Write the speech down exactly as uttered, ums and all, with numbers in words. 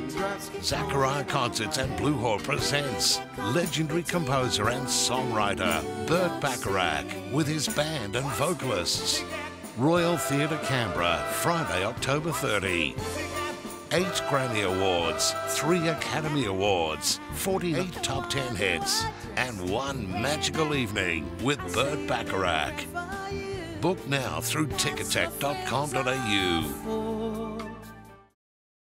Bacharach Concerts and Blue Hall presents legendary composer and songwriter Burt Bacharach with his band and vocalists. Royal Theatre Canberra, Friday, October thirtieth. Eight Grammy Awards, three Academy Awards, forty-eight top ten hits, and one magical evening with Burt Bacharach. Book now through ticketek dot com dot a u.